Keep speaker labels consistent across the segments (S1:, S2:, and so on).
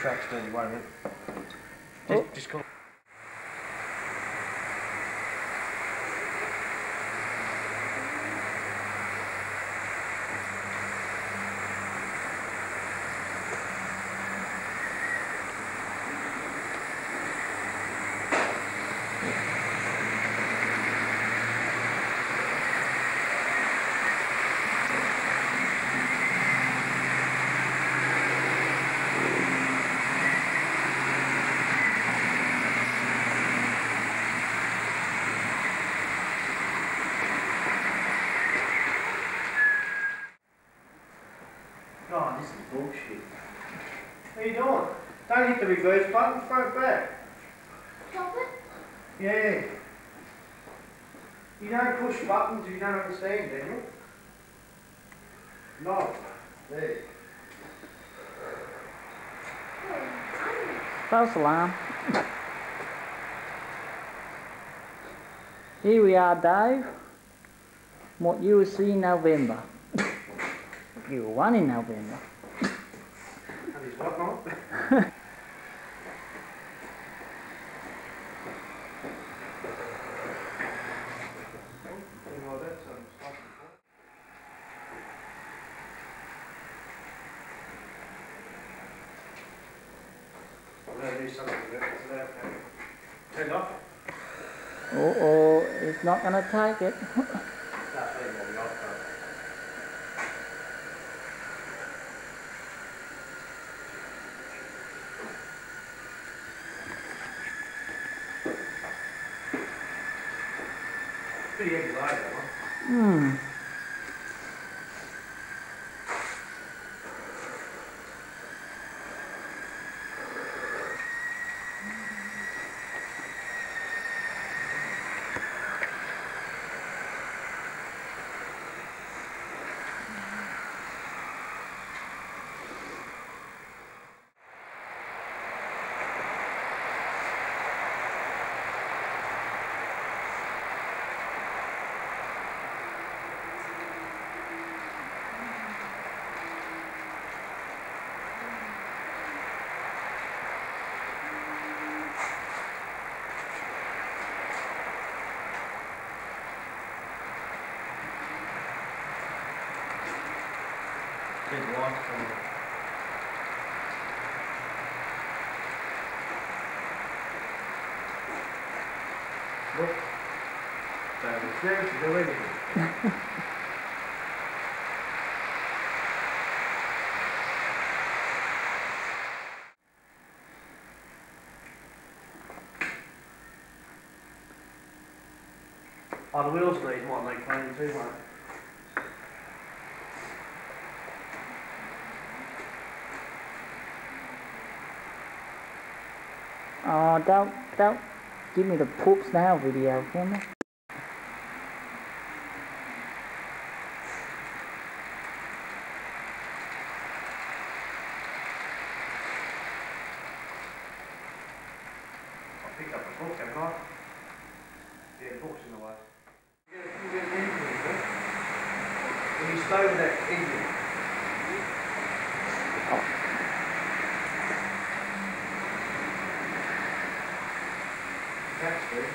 S1: tracks down your way, mate. Just come.
S2: Oh, this is bullshit. What are you doing? Don't hit the reverse button, throw it back.
S3: Stop it?
S2: Yeah. You don't push buttons if you don't understand, Daniel. No. There.
S4: False alarm. Here we are, Dave. What you will see in November. You were one in November.
S2: And he's what not? Turned off?
S4: Oh, it's not going to take it.
S2: That's me, Bobby, off. Pretty heavy load, that one. Big walk from look. Downstairs to do anything. Oh, the wheels might need cleaning too, mate.
S4: Oh, don't give me the poops now video, can you?
S2: I picked up the book, haven't I? Yeah, the book's in the way. You get an engine, huh? When you stay with that engine. That's good.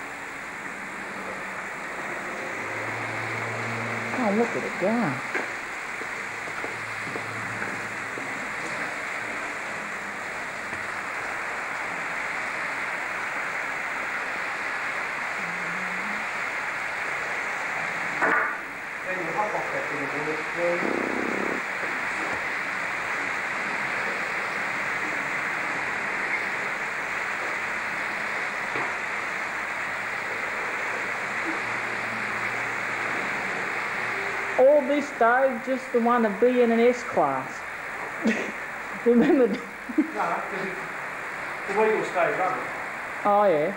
S4: Oh, look at it go.
S2: Then you hop off that thing and it's
S4: All this, Dave, just the one, a B and an S class. Remember?
S2: no, because the wheel will stay running.
S4: Oh, yeah.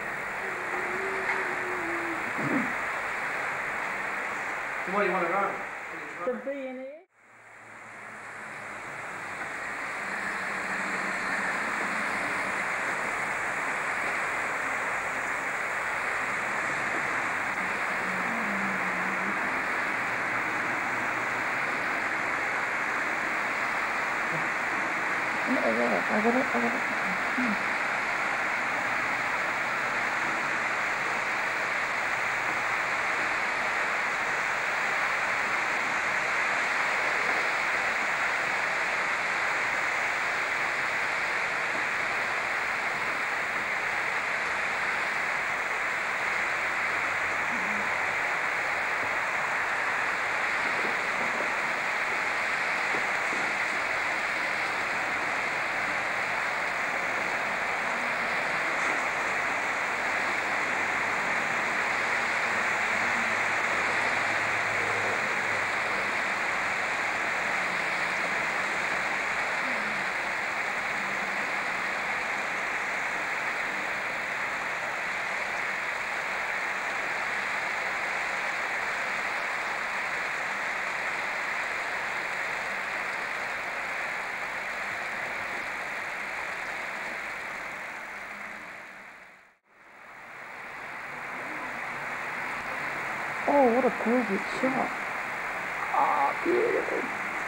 S2: So what do you want to run?
S4: The B and S. Look at that. I got it. Oh, what a perfect shot. Oh, beautiful.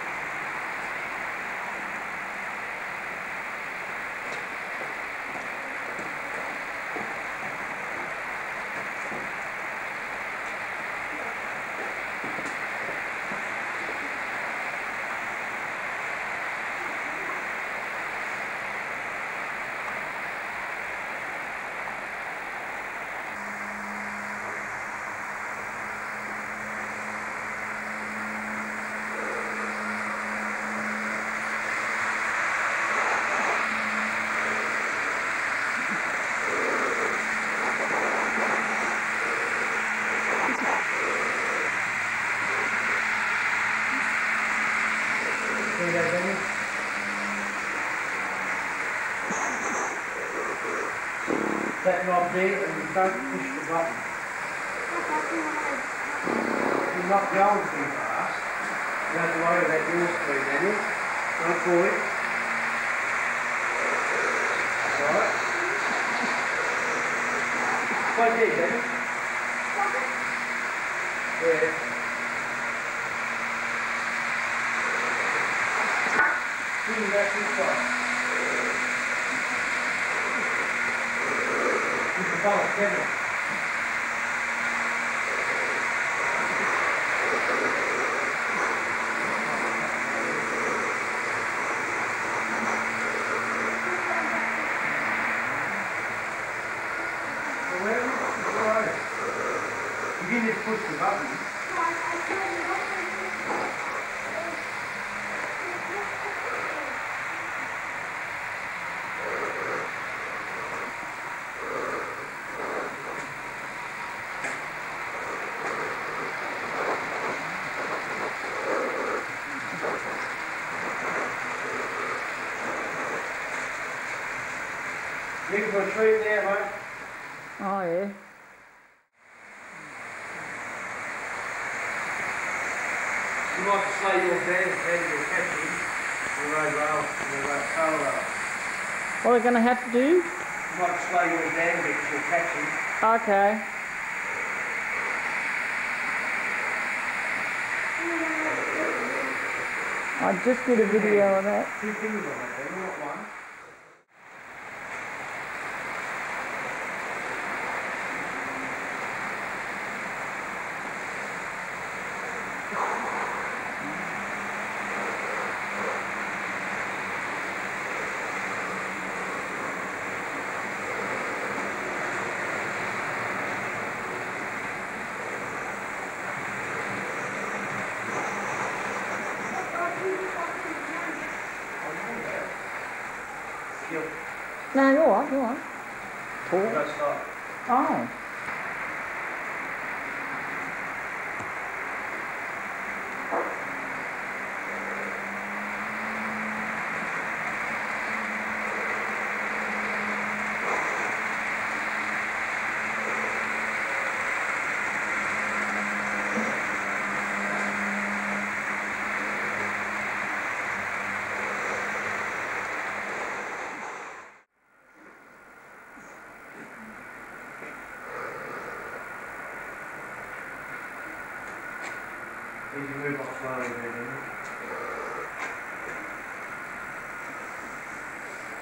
S2: That knob there, and you don't push the button. You're not going too fast. You don't have to worry about your speed, Daniel. Don't pull it. That's alright. Right there, Daniel. There. Pull it back this way. Follow, Kevin. You didn't just push the button. Looking for a treat there, mate.
S4: Oh, yeah.
S2: You might slow your down as you're catching the road rail, the tail rail.
S4: What are they going to have to do?
S2: You might slow yours down a bit as you're catching.
S4: Okay. I just did a video of that.
S2: 2 fingers on it, then, not one.
S4: No, you're on, you're on. Cool.
S2: Let's start.
S4: Oh.
S2: Need to move off slowly there, then.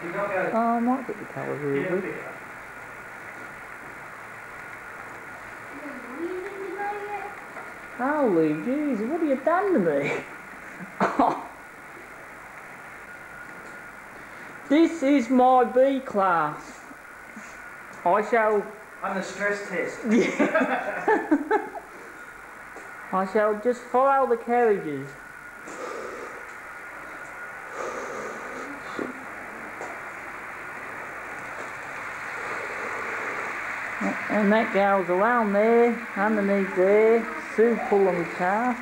S2: You not go.
S4: Oh, I might get the colour
S2: Yeah,
S4: really
S2: pick
S4: good.
S2: it up.
S4: Holy jeez, what have you done to me? Oh. This is my B class. I shall...
S2: And the stress test.
S4: I shall just follow the carriages. And that goes around there, underneath there, Sue pulling the car,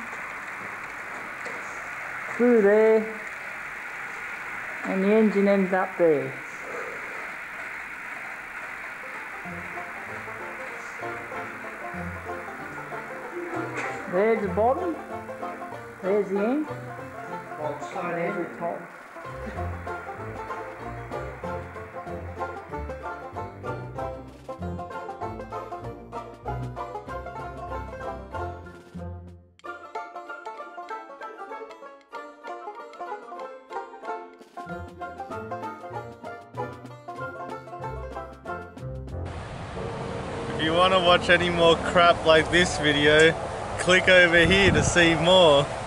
S4: through there, and the engine ends up there. There's the bottom, there's the end,
S2: Well, slow
S4: there's
S2: down.
S4: the top.
S5: If you want to watch any more crap like this video, click over here to see more.